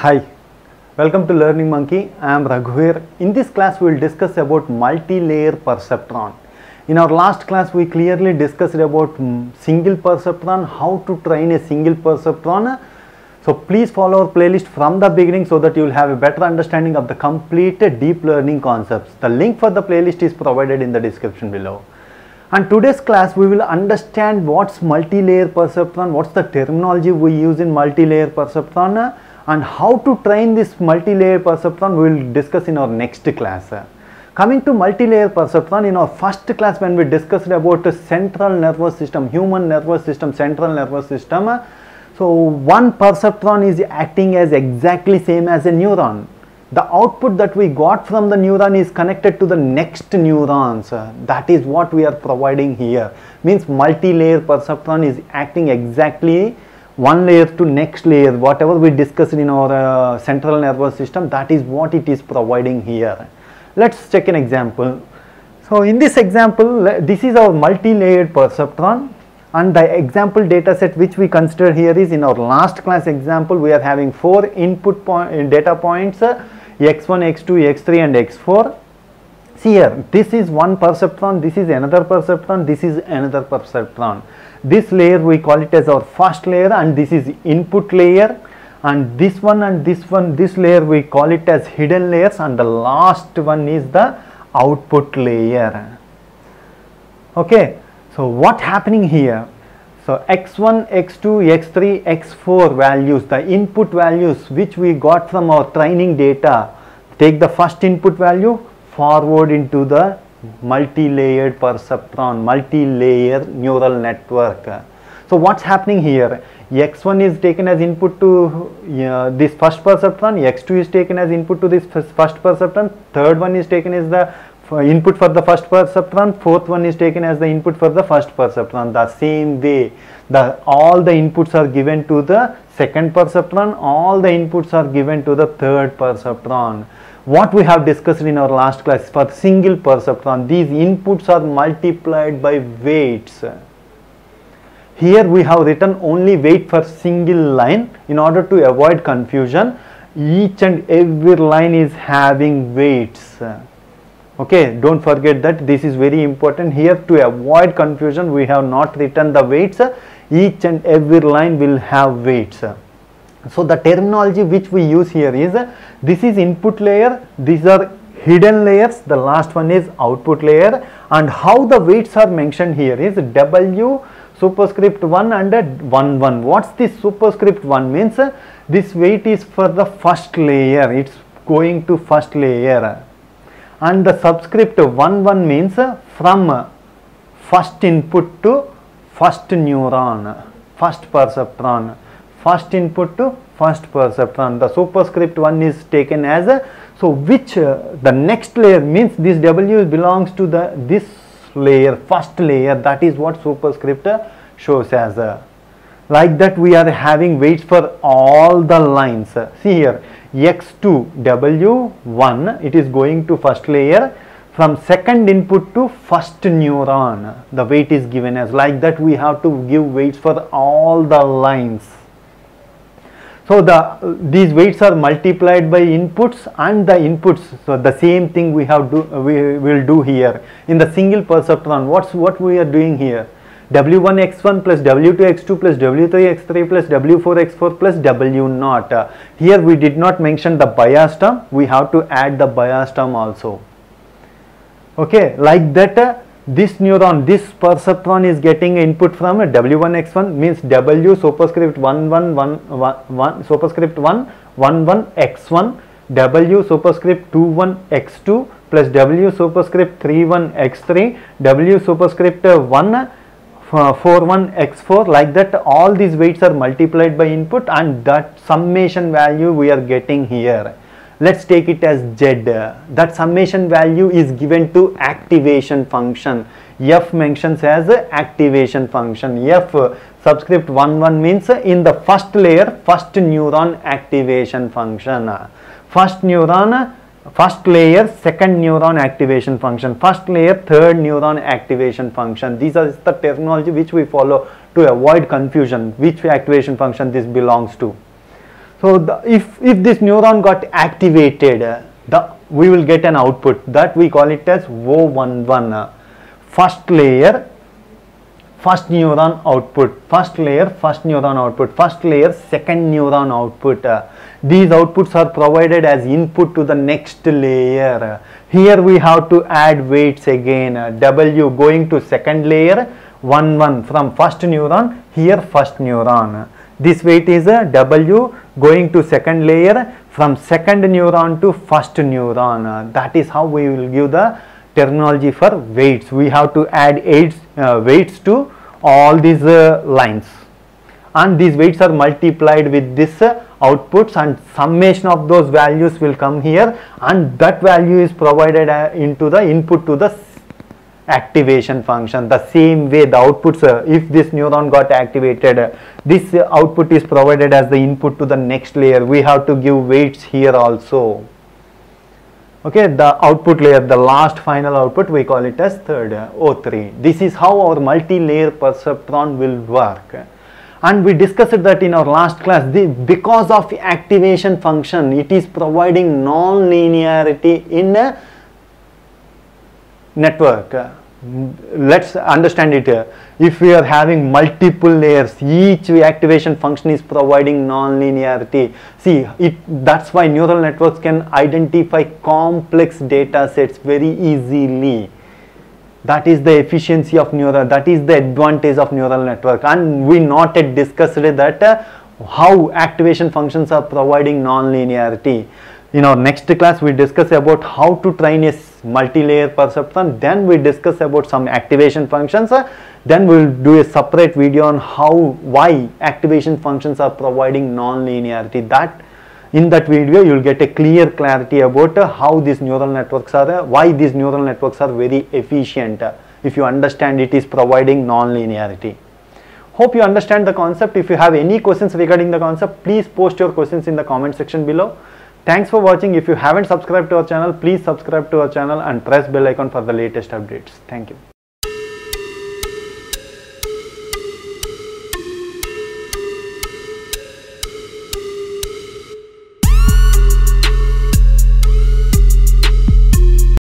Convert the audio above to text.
Hi, welcome to Learning Monkey. I am Raghuveer. In this class we will discuss about multi-layer perceptron. In our last class we clearly discussed about single perceptron, how to train a single perceptron. So please follow our playlist from the beginning so that you will have a better understanding of the complete deep learning concepts. The link for the playlist is provided in the description below. And today's class we will understand what's multi-layer perceptron, what's the terminology we use in multi-layer perceptron, and how to train this multi-layer perceptron we will discuss in our next class. Coming to multi-layer perceptron, in our first class when we discussed about the central nervous system, human nervous system, central nervous system, so one perceptron is acting as exactly same as a neuron. The output that we got from the neuron is connected to the next neurons. That is what we are providing here. Means multi-layer perceptron is acting exactly one layer to next layer. Whatever we discussed in our central nervous system, that is what it is providing here. Let's check an example. So in this example, this is our multi-layered perceptron, and the example data set which we consider here is in our last class example. We are having 4 input data points, x1, x2, x3 and x4. See here, this is one perceptron, this is another perceptron, this is another perceptron. This layer we call it as our first layer, and this is input layer, and this one and this layer we call it as hidden layers, and the last one is the output layer. Okay, so what happening here? So x1, x2, x3, x4 values, the input values which we got from our training data, take the first input value, forward into the multi-layered perceptron, multi-layer neural network. So what's happening here? x1 is taken as input to this first perceptron, x2 is taken as input to this first perceptron, third one is taken as the input for the first perceptron, fourth one is taken as the input for the first perceptron. The same way, all the inputs are given to the second perceptron, all the inputs are given to the third perceptron. What we have discussed in our last class, for single perceptron, these inputs are multiplied by weights. Here we have written only weight for single line in order to avoid confusion. Each and every line is having weights. Okay, don't forget that, this is very important. Here to avoid confusion we have not written the weights. Each and every line will have weights. So the terminology which we use here is, this is input layer, these are hidden layers, the last one is output layer, and how the weights are mentioned here is W superscript 1 and 1 1. What's this superscript 1 means? This weight is for the first layer, it's going to first layer, and the subscript 1 1 means from first input to first neuron, first perceptron, first input to first perceptron. The superscript 1 is taken as so which the next layer means this W belongs to this layer, first layer. That is what superscript shows as. Like that we are having weights for all the lines. See here, x2 W1, it is going to first layer, from second input to first neuron the weight is given as. Like that we have to give weights for all the lines. So these weights are multiplied by inputs and the inputs. So the same thing we will do here in the single perceptron. What we are doing here? W1 x1 plus W2 x2 plus W3 x3 plus W4 x4 plus W0. Here we did not mention the bias term. We have to add the bias term also. Okay, like that. This neuron, this perceptron is getting input from W1 x1 means W superscript 1 1 1 1 superscript 1 1 1 x1, W superscript 2 1 x2 plus W superscript 3 1 x3, W superscript 1 4 1 x4. Like that all these weights are multiplied by input, and that summation value we are getting here. Let's take it as Z. That summation value is given to activation function. F mentions as activation function. F subscript 1 1 means in the first layer, first neuron activation function. First neuron, first layer, second neuron activation function. First layer, third neuron activation function. These are the terminology which we follow to avoid confusion, which activation function this belongs to. So if this neuron got activated, we will get an output that we call it as O11, first layer, first neuron output, first layer, first neuron output, first layer, second neuron output. These outputs are provided as input to the next layer. Here we have to add weights again. W going to second layer, 1 1 from first neuron, here first neuron. This weight is W going to second layer from second neuron to first neuron. That is how we will give the terminology for weights. We have to add weights to all these lines, and these weights are multiplied with this outputs, and summation of those values will come here, and that value is provided into the input to the activation function. The same way the outputs, if this neuron got activated, this output is provided as the input to the next layer. We have to give weights here also. Okay, the output layer, the last final output, we call it as third, O3. This is how our multi-layer perceptron will work. And we discussed that in our last class. Because of activation function, it is providing non-linearity in a network. Let's understand it here. If we are having multiple layers, each activation function is providing non-linearity. See, that's why neural networks can identify complex data sets very easily. That is the efficiency of that is the advantage of neural network. And we not yet discussed that how activation functions are providing non-linearity. In our next class, we discuss about how to train a multi-layer perceptron. Then we discuss about some activation functions. Then we will do a separate video on why activation functions are providing non-linearity. In that video, you will get a clear clarity about how these neural networks are, why these neural networks are very efficient. If you understand, it is providing non-linearity. Hope you understand the concept. If you have any questions regarding the concept, please post your questions in the comment section below. Thanks for watching. If you haven't subscribed to our channel, please subscribe to our channel and press bell icon for the latest updates. Thank you.